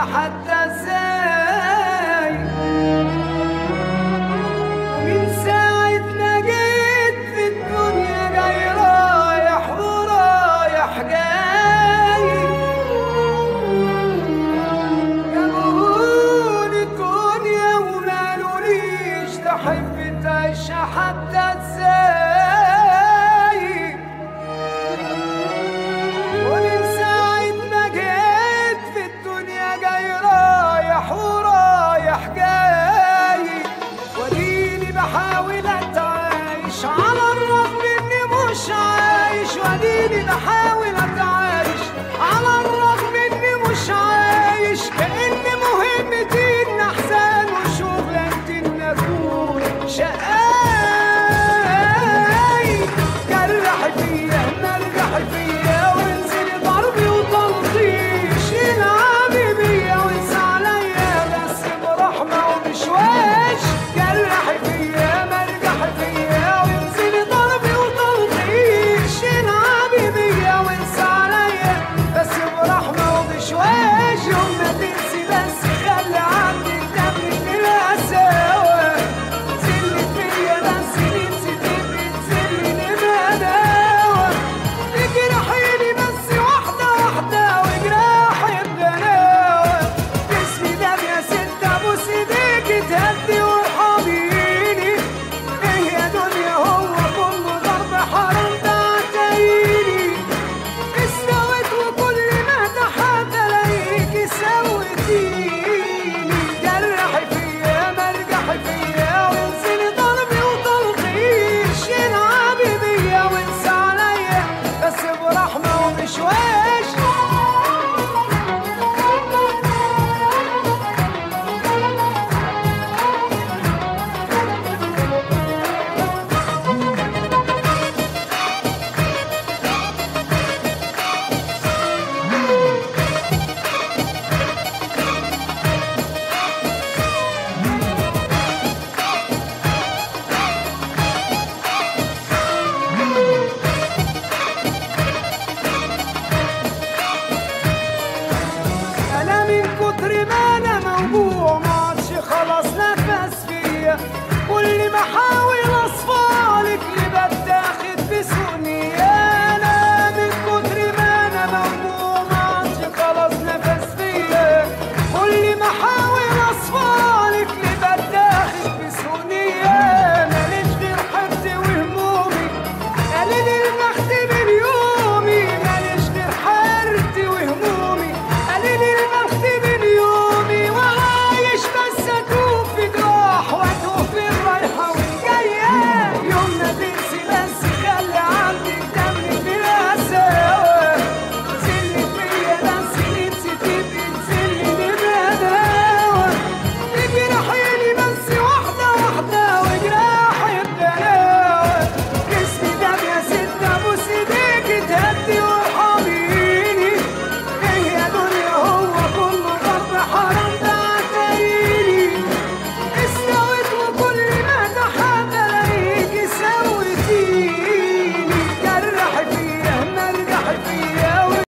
حتى ازاي. ومن ساعة ما جيت في الدنيا جاي رايح ورايح جاي، جابولي الدنيا ومالوليش تحب تعيش حتى ازاي. ومن ساعة ما جيت في الدنيا جاي رايح ورايح جاي، وديني بحاول اتعايش على الرغم اني مش عايش، وديني بحاول اتعايش على الرغم اني مش عايش، كأن مهمتي ان احزان وشغلانتي ان اكون شقاي. جرح فيا نرجح فيا وانزل ضربي وتلطيش، يلعبي بيا وانسى عليا بس برحمة وبشواش. جرح فيا مرجح فيا وانزل ضربي وتلطيش، يلعبي بيا وانسى عليا بس برحمة وبشواش. يوم ما تنسي بس خلي عندك دم القساوة، زلت فيا بس ننسي تبقي تزلني بهداوة. تجرحيني بس واحدة واحدة وجراحي بغلاوة، جسمي دم يا ست ابوس ايديكي تهدي وارحميني. ايه يا دنيا هو كله ضرب حرام تعتيني، استويت وكل ما تحت الاقيكي سويتيني. جرحي فيا مرجحي فيا وانزلي ضربي وتلطيش، يلعبي بيا وانسى عليا بس برحمة وبشواش. أنا من كتر ما أنا موجوع معادش خلاص نفس فيا، كل ما أحاول أصفالك اللي بتاخد بسوقني